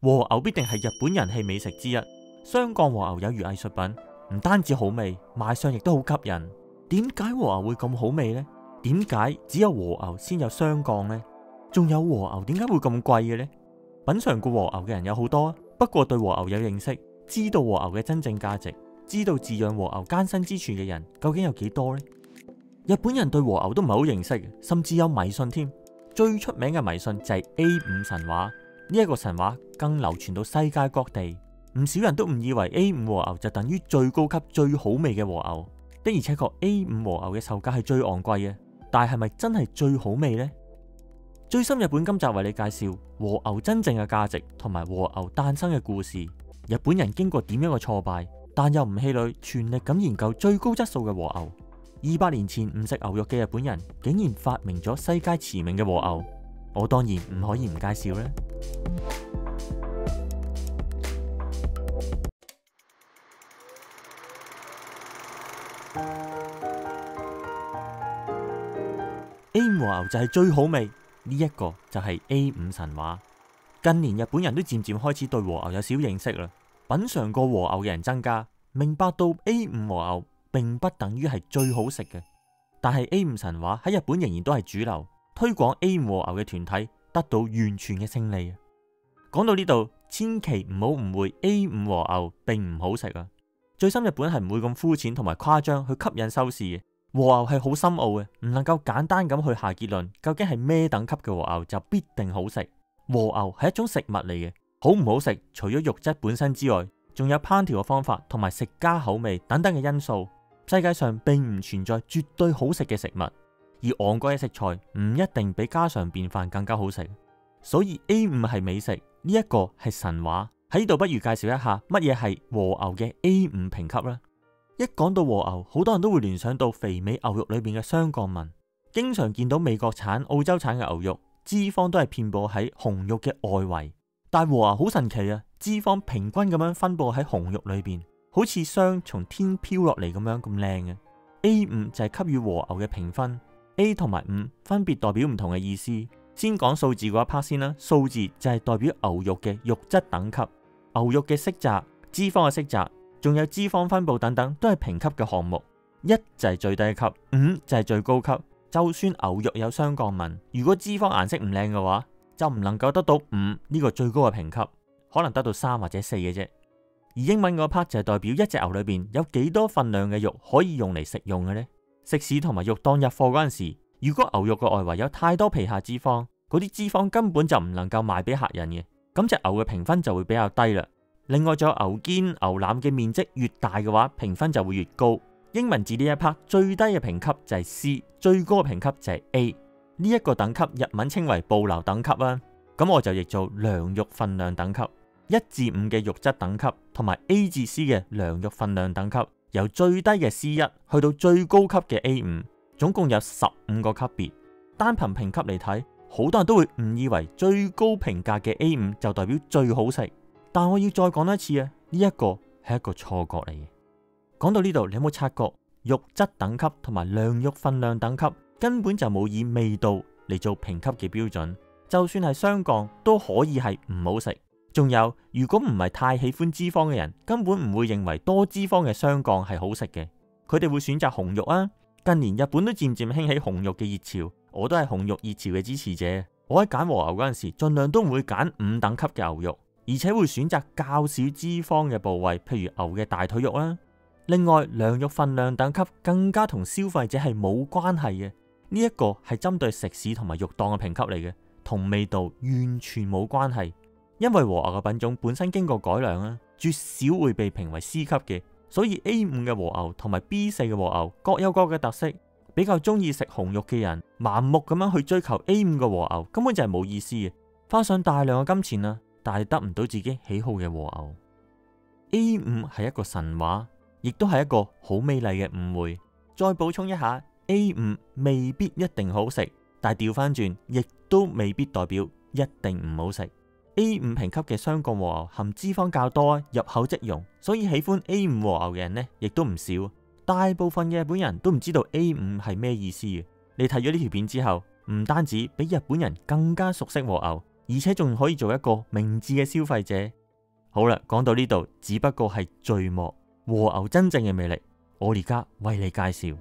和牛必定係日本人氣美食之一。霜降和牛有如藝術品，唔單止好味，賣相亦都好吸引。點解和牛會咁好味呢？點解只有和牛先有霜降呢？仲有和牛點解會咁貴嘅呢？品嘗過和牛嘅人有好多，不過對和牛有認識，知道和牛嘅真正價值，知道飼養和牛艱辛之處嘅人究竟有幾多呢？日本人對和牛都唔係好認識，甚至有迷信添。最出名嘅迷信就係 A5 神話，呢一個神話更流傳到世界各地。唔少人都誤以為 A5 和牛就等於最高級最好味嘅和牛，的而且確 A5 和牛嘅售價係最昂貴嘅，但係咪真係最好味呢？最深日本今集為你介紹和牛真正嘅價值同埋和牛誕生嘅故事。日本人經過點樣嘅挫敗，但又唔氣餒，全力咁研究最高質素嘅和牛。200年前唔食牛肉嘅日本人，竟然發明咗世界馳名嘅和牛，我當然唔可以唔介紹啦。A5 和牛就係最好味，呢一個就係 A5 神話。近年日本人都漸漸開始對和牛有少認識啦，品嘗過和牛嘅人增加，明白到 A5 和牛並不等於係最好食嘅。但係 A5 神話喺日本仍然都係主流，推廣 A5 和牛嘅團體得到完全嘅勝利。講到呢度，千祈唔好誤會 A5 和牛並唔好食啊！最深日本係唔會咁膚淺同埋誇張去吸引收視嘅。和牛係好深奧嘅，唔能夠簡單咁去下結論，究竟係咩等級嘅和牛就必定好食。和牛係一種食物嚟嘅，好唔好食，除咗肉質本身之外，仲有烹調嘅方法同埋食家口味等等嘅因素。世界上並唔存在絕對好食嘅食物，而昂貴嘅食材唔一定比家常便飯更加好食。所以 A5 係美食，呢一個係神話。喺呢度不如介紹一下乜嘢係和牛嘅 A5 評級啦。一講到和牛，好多人都會聯想到肥美牛肉裏面嘅霜降紋，經常見到美國產、澳洲產嘅牛肉，脂肪都係遍布喺紅肉嘅外圍。但和牛好神奇啊，脂肪平均咁樣分布喺紅肉裏邊，好似霜從天飄落嚟咁樣咁靚嘅。A5 就係給予和牛嘅評分 ，A 同埋5分別代表唔同嘅意思。先講數字嗰一 part 先啦，數字就係代表牛肉嘅肉質等級，牛肉嘅色澤、脂肪嘅色澤，仲有脂肪分布等等，都係評級嘅項目。1就係最低級，5就係最高級。就算牛肉有霜降紋，如果脂肪顏色唔靚嘅話，就唔能夠得到5呢個最高嘅評級，可能得到3或者4嘅啫。而英文嗰 part 就係代表一隻牛裏邊有幾多份量嘅肉可以用嚟食用嘅呢？食肆同埋肉檔入貨嗰陣時，如果牛肉嘅外圍有太多皮下脂肪，嗰啲脂肪根本就唔能夠賣俾客人嘅，咁隻牛嘅評分就會比較低啦。另外仲有牛肩、牛腩嘅面積越大嘅話，評分就會越高。英文字呢一 part 最低嘅評級就係 C， 最高嘅評級就係 A。呢一個等級日文稱為布留等級啦，咁我就譯做量肉分量等級。1至5嘅肉質等級，同埋 A 至 C 嘅量肉分量等級，由最低嘅 C1 去到最高級嘅 A5，總共有15個級別。單憑評級嚟睇，好多人都會誤以為最高評價嘅 A5 就代表最好食，但我要再講一次啊，呢一個係一個錯覺嚟嘅。講到呢度，你有冇察覺肉質等級同埋量肉分量等級根本就冇以味道嚟做評級嘅標準，就算係霜降都可以係唔好食。仲有，如果唔係太喜歡脂肪嘅人，根本唔會認為多脂肪嘅霜降係好食嘅，佢哋會選擇紅肉啊。近年日本都漸漸興起紅肉嘅熱潮，我都係紅肉熱潮嘅支持者。我喺揀和牛嗰陣時，盡量都唔會揀5等級嘅牛肉，而且會選擇較少脂肪嘅部位，譬如牛嘅大腿肉啦。另外，量肉分量等級更加同消費者係冇關係嘅，呢一個係針對食肆同埋肉檔嘅評級嚟嘅，同味道完全冇關係。因為和牛嘅品種本身經過改良啦，絕少會被評為 C 級嘅，所以 A5 嘅和牛同埋 B4 嘅和牛各有各嘅特色。比較中意食紅肉嘅人，盲目咁樣去追求 A5 嘅和牛，根本就係冇意思嘅，花上大量嘅金錢啦，但係得唔到自己喜好嘅和牛。A5 係一個神話，亦都係一個好美麗嘅誤會。再補充一下， A5 未必一定好食，但係調翻轉，亦都未必代表一定唔好食。A5 評級嘅霜降和牛含脂肪較多，入口即溶，所以喜歡 A5 和牛嘅人呢，亦都唔少。大部分嘅日本人都唔知道 A5 係咩意思嘅。你睇咗呢條片之後，唔單止比日本人更加熟悉和牛， 而且仲可以做一個明智嘅消費者。好啦，講到呢度只不過係序幕，和牛真正嘅魅力，我而家為你介紹。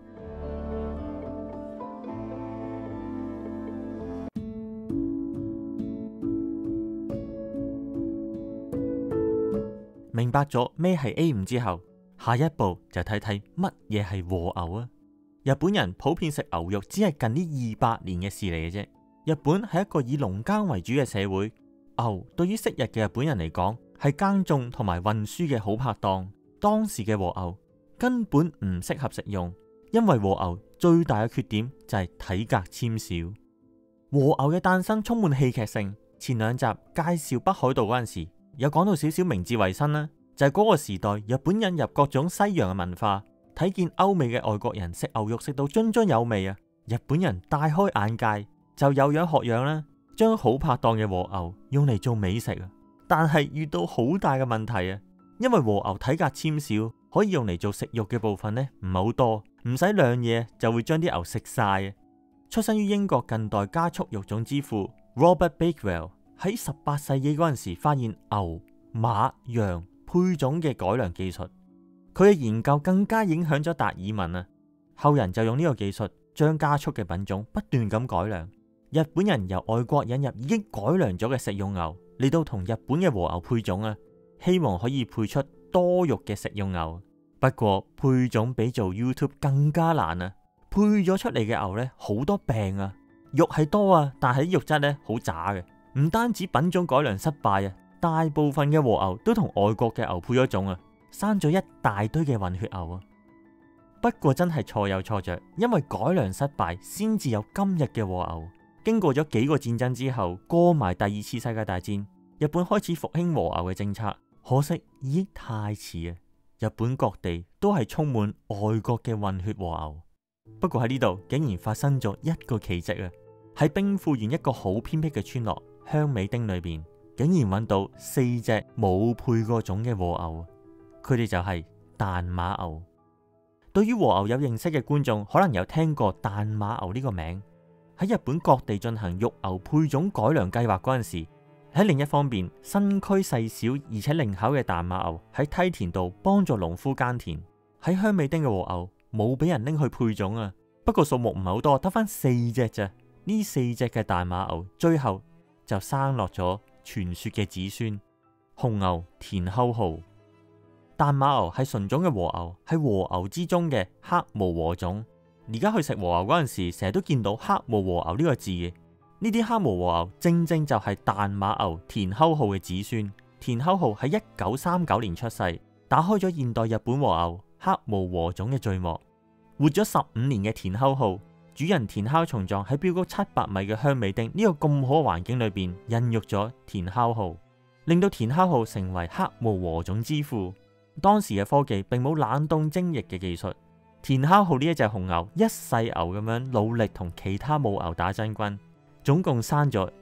明白咗咩係 A5 之後，下一步就睇睇乜嘢係和牛啊！日本人普遍食牛肉只係近呢200年嘅事嚟嘅啫。日本係一個以農耕為主嘅社會，牛對於昔日嘅日本人嚟講係耕種同埋運輸嘅好拍檔。當時嘅和牛根本唔適合食用，因為和牛最大嘅缺點就係體格纖小。和牛嘅誕生充滿戲劇性。前2集介紹北海道嗰陣時，有講到少少明治維新啦，就係嗰個時代日本引入各種西洋嘅文化，睇見歐美嘅外國人食牛肉食到津津有味啊！日本人大開眼界，就有樣學樣啦，將好拍檔嘅和牛用嚟做美食啊！但係遇到好大嘅問題啊，因為和牛體格纖小，可以用嚟做食肉嘅部分呢唔係好多，唔使2嘢就會將啲牛食晒啊！出生於英國近代加速肉種之父 Robert Bakewell 喺18世紀嗰陣時發現牛、馬、羊配種嘅改良技術，佢嘅研究更加影響咗達爾文啊！後人就用呢個技術將加速嘅品種不斷咁改良。日本人由外國引入已經改良咗嘅食用牛嚟到同日本嘅和牛配種啊，希望可以配出多肉嘅食用牛。不過配種比做 YouTube 更加難啊！配咗出嚟嘅牛呢，好多病啊，肉係多啊，但係啲肉質呢好渣嘅。唔單止品種改良失敗啊，大部分嘅和牛都同外國嘅牛配咗種啊，生咗一大堆嘅混血牛啊。不過真係錯有錯着，因為改良失敗先至有今日嘅和牛。經過咗幾個戰爭之後，過埋第2次世界大戰，日本開始復興和牛嘅政策，可惜已經太遲啊！日本各地都係充滿外國嘅混血和牛。不過喺呢度竟然發生咗一個奇蹟啊！喺兵庫縣一個好偏僻嘅村落香美町裏邊，竟然揾到4隻冇配過種嘅和牛，佢哋就係彈馬牛。對於和牛有認識嘅觀眾，可能有聽過彈馬牛呢個名。喺日本各地進行育牛配種改良計劃嗰陣時，喺另一方面，身軀細小而且靈巧嘅彈馬牛喺梯田度幫助農夫耕田。喺香美町嘅和牛冇俾人拎去配種啊，不過數目唔係好多，得返4隻咋。呢4隻嘅彈馬牛最後就生落咗傳說嘅子孫紅牛田尻號。彈馬牛係純種嘅和牛，係和牛之中嘅黑毛和種。而家去食和牛嗰陣時，成日都見到黑毛和牛呢個字嘅。呢啲黑毛和牛正正就係彈馬牛田尻號嘅子孫。田尻號喺1939年出世，打開咗現代日本和牛黑毛和種嘅序幕。活咗15年嘅田尻號，主人田尻重壯喺標高700米嘅香美町呢個咁好嘅環境裏邊孕育咗田尻號，令到田尻號成為黑毛和種之父。當時嘅科技並冇冷凍精液嘅技術，田尻號呢一隻紅牛一世牛咁樣努力同其他母牛打真軍，總共生咗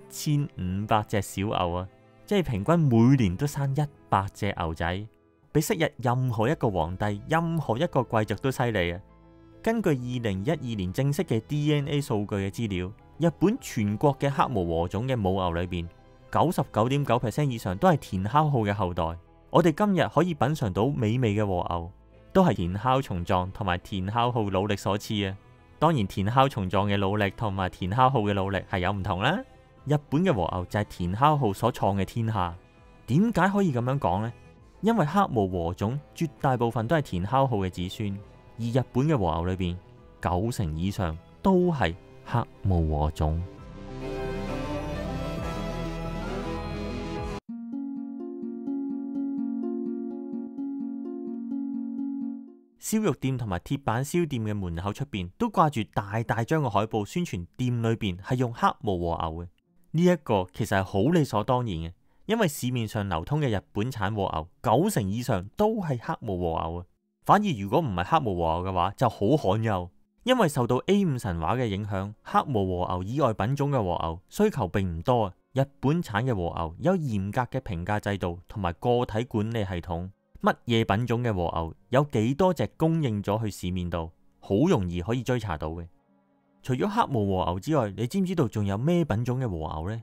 1500隻小牛啊！即係平均每年都生100隻牛仔，比昔日任何一個皇帝、任何一個貴族都犀利啊！根據2012年正式嘅 DNA 數據嘅資料，日本全國嘅黑毛和種嘅母牛裏邊，99.9% 以上都係田尻號嘅後代。我哋今日可以品嘗到美味嘅和牛，都係田尻重壯同埋田尻號努力所賜啊！當然，田尻重壯嘅努力同埋田尻號嘅努力係有唔同啦。日本嘅和牛就係田尻號所創嘅天下。點解可以咁樣講呢？因為黑毛和種絕大部分都係田尻號嘅子孫，而日本嘅和牛裏邊90%以上都係黑毛和種。燒肉店同埋鐵板燒店嘅門口出邊都掛住大大張嘅海報，宣傳店裏邊係用黑毛和牛嘅。呢一個其實係好理所當然嘅，因為市面上流通嘅日本產和牛90%以上都係黑毛和牛啊。反而如果唔係黑毛和牛嘅話，就好罕有。因為受到 A5 神話嘅影響，黑毛和牛以外品種嘅和牛需求並唔多啊。日本產嘅和牛有嚴格嘅評價制度同埋個體管理系統。乜嘢品種嘅和牛有幾多隻供應咗去市面度，好容易可以追查到嘅。除咗黑毛和牛之外，你知唔知道仲有咩品種嘅和牛呢？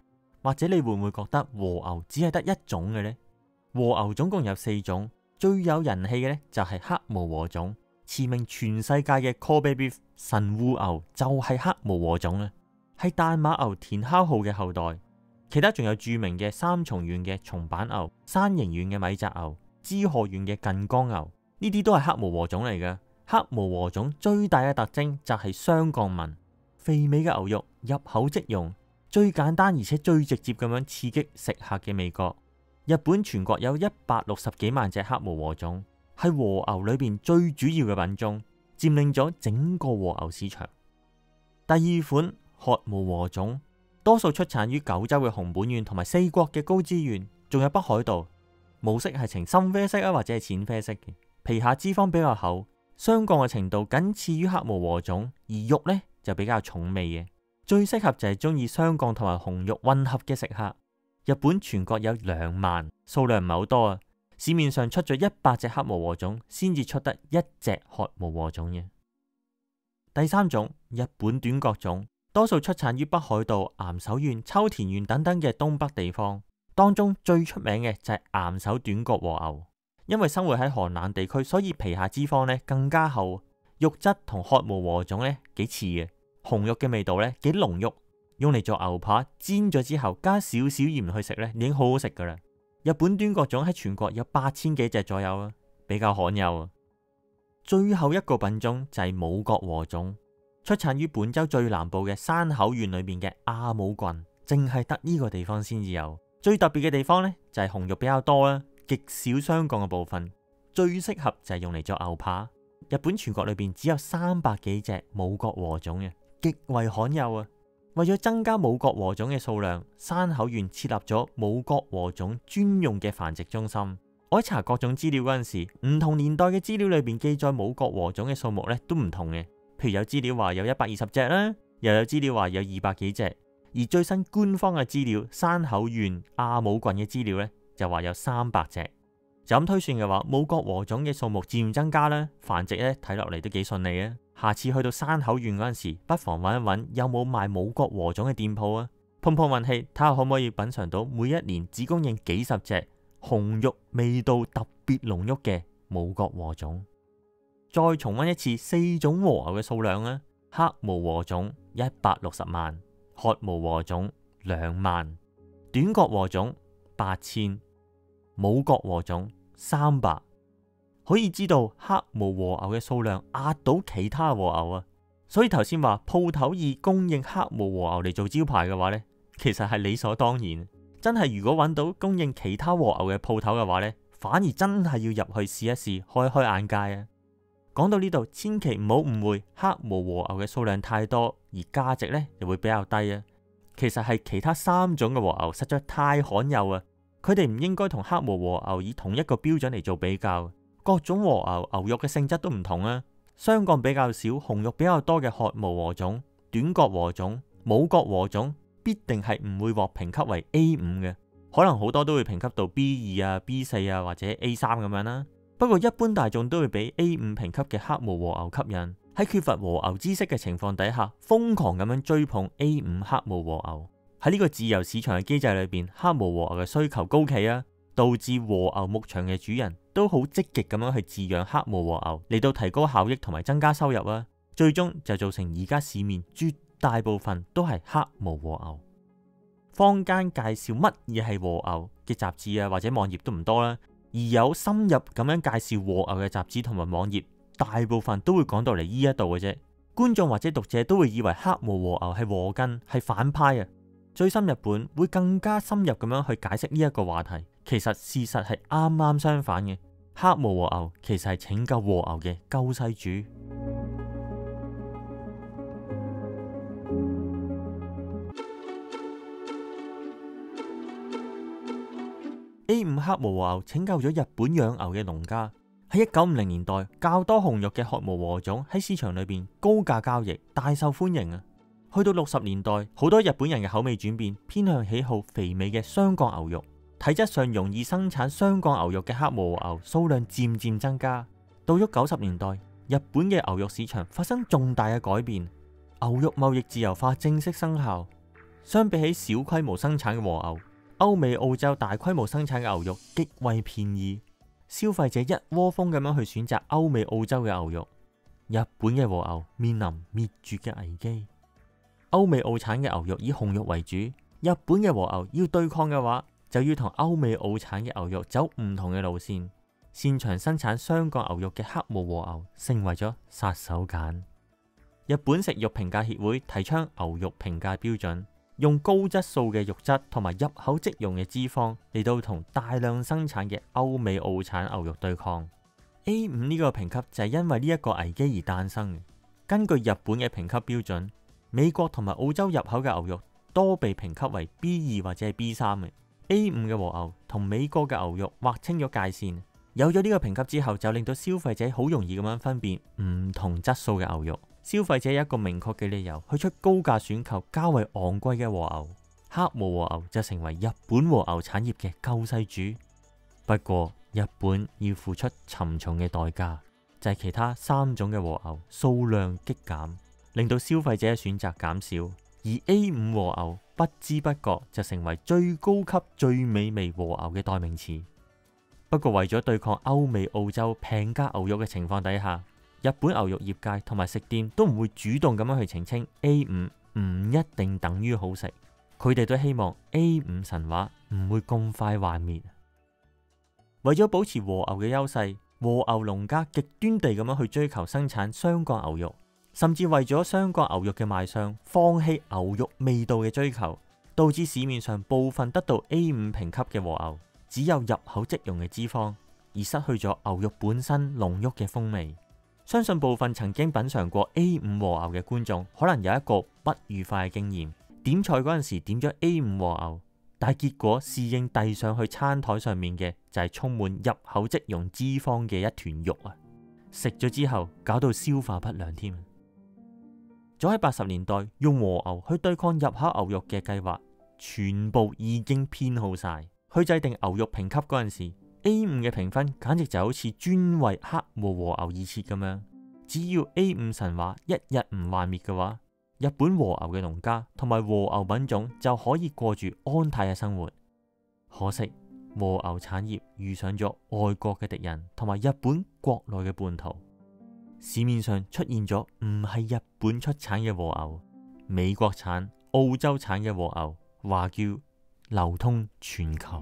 或者你會唔會覺得和牛只係得一種嘅呢？和牛總共有4種，最有人氣嘅呢就係黑毛和種，馳名全世界嘅 Kobe beef 神戶牛就係黑毛和種啊，係大馬牛田烤號嘅後代。其他仲有著名嘅三重縣嘅松阪牛、山形縣嘅米澤牛、滋賀縣嘅近江牛，呢啲都係黑毛和種嚟嘅。黑毛和種最大嘅特徵就係雙降紋，肥美嘅牛肉入口即溶，最簡單而且最直接咁樣刺激食客嘅味覺。日本全國有160幾萬隻黑毛和種，係和牛裏邊最主要嘅品種，佔領咗整個和牛市場。第二款褐毛和種，多數出產於九州嘅熊本縣同埋四國嘅高知縣，仲有北海道。毛色係呈深啡色啊，或者係淺啡色嘅，皮下脂肪比較厚，霜降嘅程度僅次於黑毛和種，而肉呢就比較重味嘅，最適合就係中意霜降同埋紅肉混合嘅食客。日本全國有2萬，數量唔係好多啊，市面上出咗100隻黑毛和種，先至出得1隻褐毛和種嘅。第三種日本短角種，多數出產於北海道、岩手縣、秋田縣等等嘅東北地方。當中最出名嘅就係岩手短角和牛，因為生活喺寒冷地區，所以皮下脂肪呢更加厚，肉質同褐毛和種呢幾似嘅，紅肉嘅味道呢幾濃郁，用嚟做牛扒煎咗之後加少少鹽去食呢已經好好食噶啦。日本短角種喺全國有8000幾隻左右啊，比較罕有啊。最後一個品種就係冇角和種，出產於本州最南部嘅山口縣裏面嘅阿武郡，淨係得呢個地方先至有。最特別嘅地方呢，就係紅肉比較多啦，極少霜降嘅部分，最適合就係用嚟做牛扒。日本全國裏邊只有300幾隻冇角和種嘅，極為罕有啊！為咗增加冇角和種嘅數量，山口縣設立咗冇角和種專用嘅繁殖中心。我喺查各種資料嗰陣時，唔同年代嘅資料裏邊記載冇角和種嘅數目呢都唔同嘅，譬如有資料話有120隻啦，又有資料話有200幾隻。而最新官方嘅資料，山口縣阿武郡嘅資料呢，就話有300隻。就咁推算嘅話，冇角和種嘅數目自然增加啦，繁殖呢睇落嚟都幾順利啊！下次去到山口縣嗰陣時，不妨揾一揾有冇賣冇角和種嘅店鋪啊，碰碰運氣，睇下可唔可以品嘗到每一年只供應幾十隻紅肉味道特別濃郁嘅冇角和種。再重溫一次4種和牛嘅數量啊，黑毛和種160萬。褐毛和種2萬，短角和種8000，冇角和種300。可以知道黑毛和牛嘅數量壓倒其他和牛啊！所以頭先話鋪頭以供應黑毛和牛嚟做招牌嘅話呢，其實係理所當然。真係如果揾到供應其他和牛嘅鋪頭嘅話呢，反而真係要入去試一試，開開眼界啊！講到呢度，千祈唔好誤會黑毛和牛嘅數量太多，而價值呢又會比較低啊。其實係其他3種嘅和牛實在太罕有啊，佢哋唔應該同黑毛和牛以同一個標準嚟做比較。各種和牛牛肉嘅性質都唔同啊，霜降比較少、紅肉比較多嘅褐毛和種、短角和種、冇角和種，必定係唔會獲評級為 A5 嘅，可能好多都會評級到 B2 啊、B4 啊或者 A3 咁樣啦。不過一般大眾都會俾 A5 評級嘅黑毛和牛吸引，喺缺乏和牛知識嘅情況底下，瘋狂咁樣追捧 A5 黑毛和牛。喺呢個自由市場嘅機制裏邊，黑毛和牛嘅需求高企啊，導致和牛牧場嘅主人都好積極咁樣去飼養黑毛和牛，嚟到提高效益同埋增加收入啊。最終就造成而家市面絕大部分都係黑毛和牛。坊間介紹乜嘢係和牛嘅雜誌啊或者網頁都唔多啦。而有深入咁樣介紹和牛嘅雜誌同埋網頁，大部分都會講到嚟呢一度嘅啫。觀眾或者讀者都會以為黑毛和牛係禍根，係反派啊。最深日本會更加深入咁樣去解釋呢一個話題。其實事實係啱啱相反嘅，黑毛和牛其實係拯救和牛嘅救世主。A5 黑毛和牛拯救咗日本養牛嘅農家。喺1950年代，較多紅肉嘅褐毛和種喺市場裏邊高價交易，大受歡迎啊。去到60年代，好多日本人嘅口味轉變，偏向喜好肥美嘅霜降牛肉，體質上容易生產霜降牛肉嘅黑毛和牛數量漸漸增加。到咗90年代，日本嘅牛肉市場發生重大嘅改變，牛肉貿易自由化正式生效。 相比起小規模生產嘅和牛，歐美澳洲大規模生產嘅牛肉極為便宜，消費者一窩蜂咁樣去選擇歐美澳洲嘅牛肉。日本嘅和牛面臨滅絕嘅危機。歐美澳產嘅牛肉以紅肉為主，日本嘅和牛要對抗嘅話，就要同歐美澳產嘅牛肉走唔同嘅路線。擅長生產雙角牛肉嘅黑毛和牛成為咗殺手鐧。日本食肉評價協會提倡牛肉評價標準，用高質素嘅肉質同埋入口即溶嘅脂肪嚟到同大量生產嘅歐美澳產牛肉對抗。A5 呢個評級就係因為呢一個危機而誕生嘅。根據日本嘅評級標準，美國同埋澳洲入口嘅牛肉多被評級為 B2 或者係 B3 嘅。A5 嘅和牛同美國嘅牛肉劃清咗界線。有咗呢個評級之後，就令到消費者好容易咁樣分辨唔同質素嘅牛肉。消費者有一個明確嘅理由去出高價選購較為昂貴嘅和牛。黑毛和牛就成為日本和牛產業嘅救世主。不過日本要付出沉重嘅代價，就係其他3種嘅和牛數量激減，令到消費者嘅選擇減少。而 A5 和牛不知不覺就成為最高級最美味和牛嘅代名詞。不過為咗對抗歐美澳洲平價牛肉嘅情況底下，日本牛肉業界同埋食店都唔會主動咁樣去澄清 A5 唔一定等於好食。佢哋都希望 A5 神話唔會咁快幻滅。為咗保持和牛嘅優勢，和牛農家極端地咁樣去追求生產雙角牛肉，甚至為咗雙角牛肉嘅賣相放棄牛肉味道嘅追求，導致市面上部分得到 A5 評級嘅和牛只有入口即溶嘅脂肪，而失去咗牛肉本身濃郁嘅風味。相信部分曾經品嘗過 A5 和牛嘅觀眾，可能有一個不愉快嘅經驗。點菜嗰陣時點咗 A5 和牛，但係結果侍應遞上去餐台上面嘅就係充滿入口即溶脂肪嘅一團肉啊！食咗之後搞到消化不良添。早喺80年代用和牛去對抗入口牛肉嘅計劃，全部已經編好晒。去制定牛肉評級嗰陣時，A5 嘅評分簡直就好似專為黑毛和牛而設咁樣。只要 A5 神話一日唔幻滅嘅話，日本和牛嘅農家同埋和牛品種就可以過住安泰嘅生活。可惜和牛產業遇上咗外國嘅敵人同埋日本國內嘅叛徒，市面上出現咗唔係日本出產嘅和牛，美國產、澳洲產嘅和牛，話叫流通全球。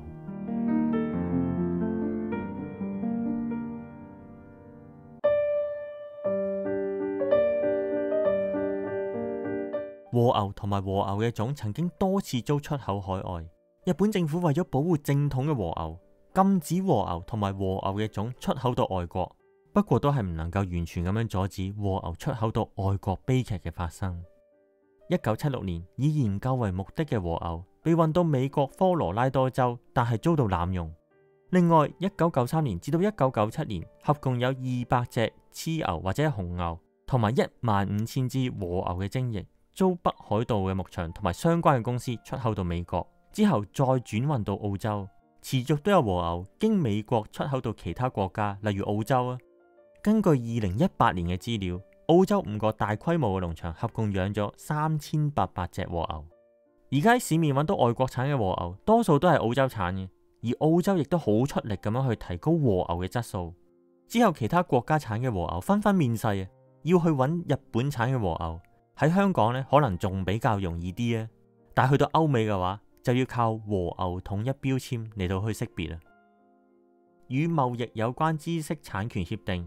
和牛同埋和牛嘅種曾經多次遭出口海外，日本政府為咗保護正統嘅和牛，禁止和牛同埋和牛嘅種出口到外國。不過都係唔能夠完全咁樣阻止和牛出口到外國悲劇嘅發生。1976年以研究為目的嘅和牛被運到美國科羅拉多州，但係遭到濫用。另外1993年至到1997年，合共有200隻雌牛或者紅牛同埋15000支和牛嘅精液遭北海道嘅牧場同埋相關嘅公司出口到美國，之後再轉運到澳洲。持續都有和牛經美國出口到其他國家，例如澳洲啊。根據2018年嘅資料，澳洲5個大規模嘅農場合共養咗3800隻和牛。而家喺市面揾到外國產嘅和牛，多數都係澳洲產嘅，而澳洲亦都好出力咁樣去提高和牛嘅質素。之後其他國家產嘅和牛紛紛面世啊，要去揾日本產嘅和牛。喺香港呢，可能仲比較容易啲啊，但係去到歐美嘅話，就要靠和牛統一標籤嚟到去識別啊。與貿易有關知識產權協定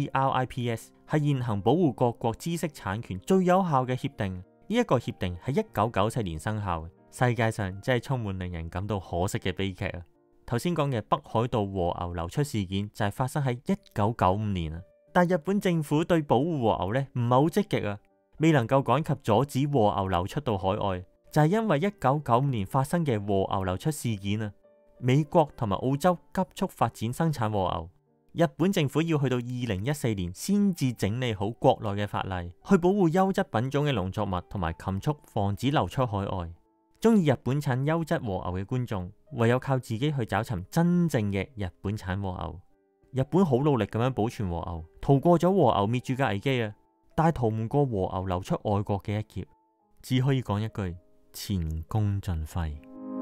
TRIPS 係現行保護各國知識產權最有效嘅協定。呢一個協定喺1994年生效嘅。世界上真係充滿令人感到可惜嘅悲劇啊！頭先講嘅北海道和牛流出事件就係發生喺1995年啊，但日本政府對保護和牛呢唔係好積極啊，未能夠趕及阻止和牛流出到海外。就係因為1995年發生嘅和牛流出事件啊，美國同埋澳洲急速發展生產和牛，日本政府要去到2014年先至整理好國內嘅法例，去保護優質品種嘅農作物同埋禽畜，防止流出海外。中意日本產優質和牛嘅觀眾，唯有靠自己去找尋真正嘅日本產和牛。日本好努力咁樣保存和牛，逃過咗和牛滅絕嘅危機啊，但係逃唔過和牛流出外國嘅一劫。只可以講一句， 前功盡廢。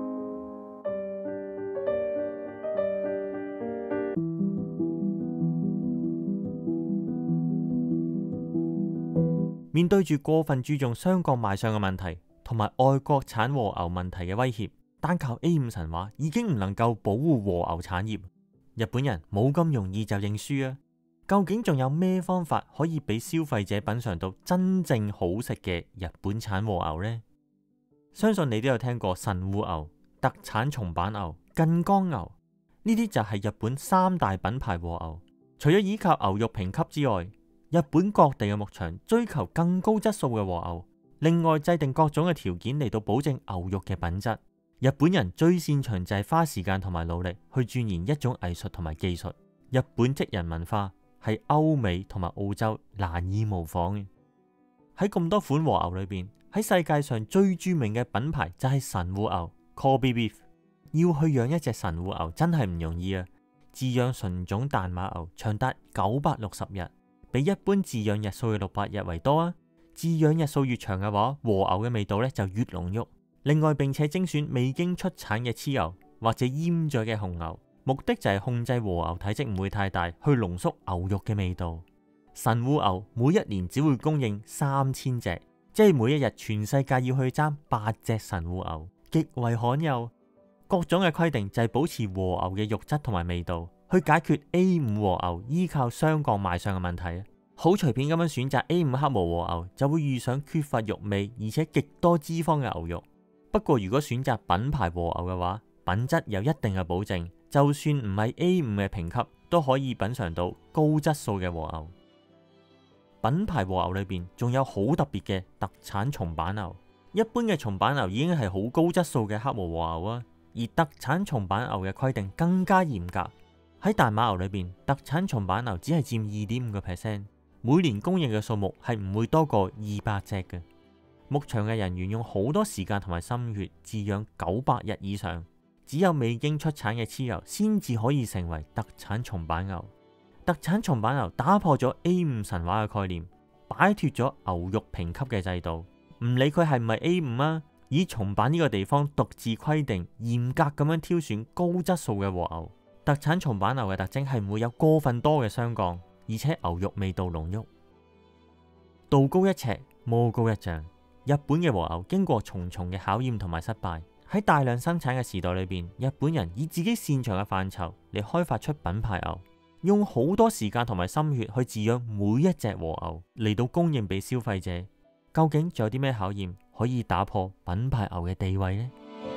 面對住過分注重雙降賣相嘅問題，同埋外國產和牛問題嘅威脅，單靠 A5 神話已經唔能夠保護和牛產業。日本人冇咁容易就認輸啊！究竟仲有咩方法可以俾消費者品嘗到真正好食嘅日本產和牛呢？相信你都有聽過神戶牛、特產松阪牛、近江牛，呢啲就係日本三大品牌和牛。除咗依靠牛肉評級之外，日本各地嘅牧場追求更高質素嘅和牛，另外制定各種嘅條件嚟到保證牛肉嘅品質。日本人最擅長就係花時間同埋努力去鑽研一種藝術同埋技術。日本職人文化係歐美同埋澳洲難以模仿嘅。喺咁多款和牛裏邊，喺世界上最著名嘅品牌就係神戶牛 Kobe Beef。要去養一隻神戶牛真係唔容易啊！飼養純種淡馬牛長達960日。比一般飼養日數嘅600日為多啊！飼養日數越長嘅話，和牛嘅味道咧就越濃郁。另外，並且精選未經出產嘅雌牛或者閹咗嘅紅牛，目的就係控制和牛體積唔會太大，去濃縮牛肉嘅味道。神戶牛每一年只會供應3000隻，即係每一日全世界要去爭8隻神戶牛，極為罕有。各種嘅規定就係保持和牛嘅肉質同埋味道，去解決 A5 和牛依靠雙降賣相嘅問題。好隨便咁樣選擇 A5 黑毛和牛，就會遇上缺乏肉味而且極多脂肪嘅牛肉。不過如果選擇品牌和牛嘅話，品質有一定嘅保證，就算唔係 A5 嘅評級，都可以品嘗到高質素嘅和牛。品牌和牛裏邊仲有好特別嘅特產松阪牛。一般嘅松阪牛已經係好高質素嘅黑毛和牛啊，而特產松阪牛嘅規定更加嚴格。喺大馬牛裏邊，特產松阪牛只係佔2.5%，每年供應嘅數目係唔會多過200隻嘅。牧場嘅人員用好多時間同埋心血飼養900日以上，只有未經出產嘅雌牛先至可以成為特產松阪牛。特產松阪牛打破咗 A5 神話嘅概念，擺脫咗牛肉評級嘅制度，唔理佢係唔係 A5 啊，以松阪呢個地方獨自規定，嚴格咁樣挑選高質素嘅和牛。特產松阪牛嘅特徵係唔會有過分多嘅霜降，而且牛肉味道濃郁。道高一尺，魔高一丈。日本嘅和牛經過重重嘅考驗同埋失敗，喺大量生產嘅時代裏邊，日本人以自己擅長嘅範疇嚟開發出品牌牛，用好多時間同埋心血去飼養每一隻和牛嚟到供應俾消費者。究竟仲有啲咩考驗可以打破品牌牛嘅地位呢？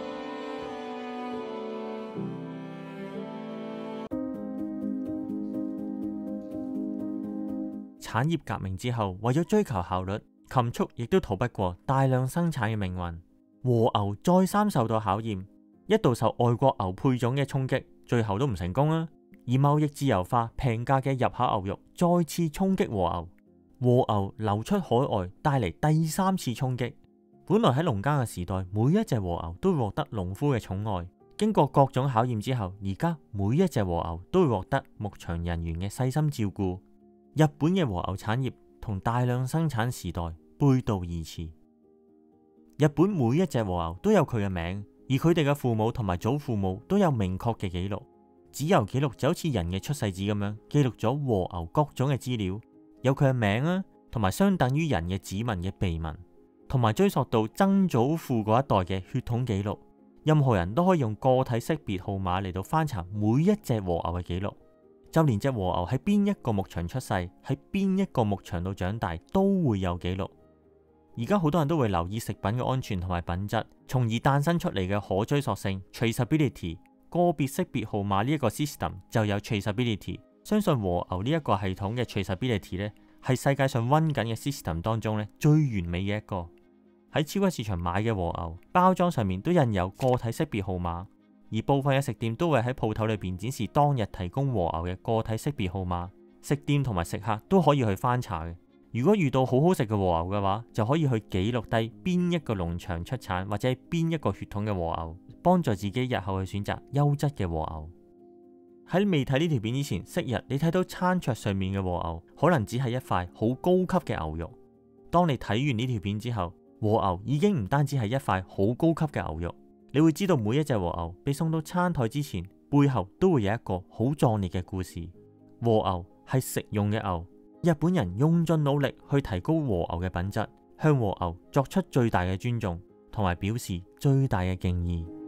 產業革命之後，為咗追求效率，禽畜亦都逃不過大量生產嘅命運。和牛再三受到考驗，一度受外國牛配種嘅衝擊，最後都唔成功啊。而貿易自由化、平價嘅入口牛肉再次衝擊和牛，和牛流出海外，帶嚟第3次衝擊。本來喺農耕嘅時代，每一隻和牛都會獲得農夫嘅寵愛，經過各種考驗之後，而家每一隻和牛都會獲得牧場人員嘅細心照顧。日本嘅和牛產業同大量生產時代背道而馳。日本每一隻和牛都有佢嘅名，而佢哋嘅父母同埋祖父母都有明確嘅記錄。子由記錄就好似人嘅出世紙咁樣，記錄咗和牛各種嘅資料，有佢嘅名啊，同埋相等於人嘅指紋嘅鼻紋，同埋追溯到曾祖父嗰一代嘅血統記錄。任何人都可以用個體識別號碼嚟到翻查每一隻和牛嘅記錄。就連隻和牛喺邊一個牧場出世，喺邊一個牧場度長大，都會有記錄。而家好多人都會留意食品嘅安全同埋品質，從而誕生出嚟嘅可追溯性 （traceability）。個別識別號碼呢一個 system 就有 traceability。相信和牛呢一個系統嘅 traceability 呢，係世界上溫緊嘅 system 當中呢最完美嘅一個。喺超級市場買嘅和牛包裝上面都印有個體識別號碼。而部分嘅食店都會喺鋪頭裏邊展示當日提供和牛嘅個體識別號碼，食店同埋食客都可以去翻查嘅。如果遇到好好食嘅和牛嘅話，就可以去記錄低邊一個農場出產或者係邊一個血統嘅和牛，幫助自己日後去選擇優質嘅和牛。喺未睇呢條片之前，昔日你睇到餐桌上面嘅和牛，可能只係一塊好高級嘅牛肉。當你睇完呢條片之後， 和牛已經唔單止係一塊好高級嘅牛肉，你會知道每一隻和牛被送到餐台之前，背後都會有一個好壯烈嘅故事。和牛係食用嘅牛，日本人用盡努力去提高和牛嘅品質，向和牛作出最大嘅尊重，同埋表示最大嘅敬意。